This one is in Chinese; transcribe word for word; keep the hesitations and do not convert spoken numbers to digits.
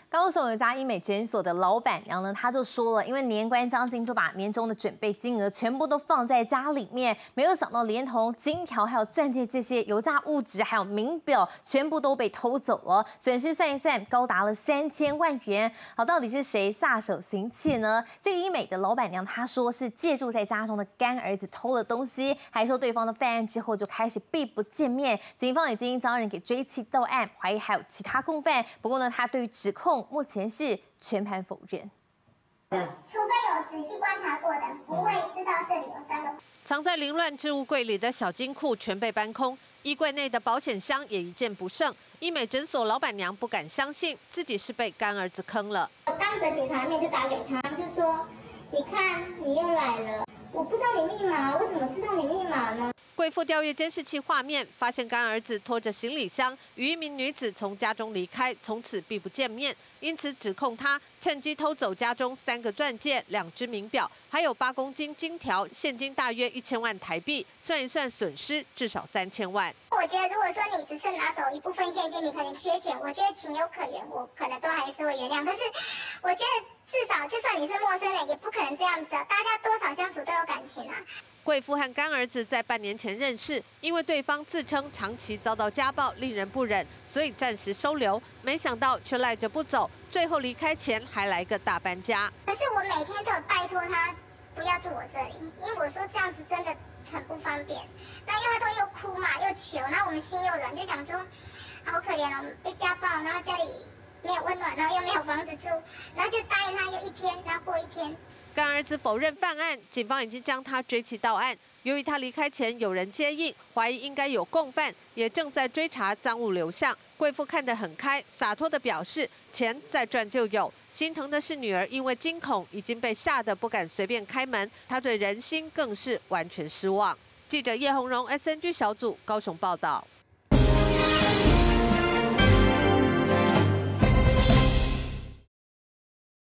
高雄有家医美诊所的老板娘呢，她就说了，因为年关将近，就把年终的准备金额全部都放在家里面，没有想到连同金条、还有钻戒这些有价物质，还有名表，全部都被偷走了，损失算一算，高达了三千万元。好，到底是谁下手行窃呢？这个医美的老板娘她说是借住在家中的干儿子偷了东西，还说对方的犯案之后就开始避不见面，警方已经将人给追缉到案，怀疑还有其他共犯。不过呢，他对于指控目前是全盘否认。 除非有仔细观察过的，不会知道这里有三个。 藏在凌乱置物柜里的小金库全被搬空，衣柜内的保险箱也一件不剩。医美诊所老板娘不敢相信自己是被干儿子坑了。 我当着警察的面就打给他，就说：“你看，你又来了。”我不知道你密码，我怎么知道你密码呢？ 贵妇调阅监视器画面，发现干儿子拖着行李箱与一名女子从家中离开，从此避不见面，因此指控他趁机偷走家中三个钻戒、两只名表，还有八公斤金条，现金大约一千万台币，算一算损失至少三千万。 我觉得如果说你只是拿走一部分现金，你可能缺钱，我觉得情有可原，我可能都还是会原谅。可是我觉得至少就算你是陌生人，也不可能这样子啊，大家多少相处都有感情啊。 贵妇和干儿子在半年前认识，因为对方自称长期遭到家暴，令人不忍，所以暂时收留。没想到却赖着不走，最后离开前还来个大搬家。 可是我每天都有拜托他不要住我这里，因为我说这样子真的很不方便。那因为他都又哭嘛又求，然后我们心又软，就想说好可怜哦，被家暴，然后家里没有温暖，然后又没有房子住，然后就答应他又一天，然后过一天。 干儿子否认犯案，警方已经将他追缉到案。由于他离开前有人接应，怀疑应该有共犯，也正在追查赃物流向。贵妇看得很开，洒脱地表示钱再赚就有。心疼的是女儿，因为惊恐已经被吓得不敢随便开门，她对人心更是完全失望。记者叶宏荣 S N G 小组高雄报道。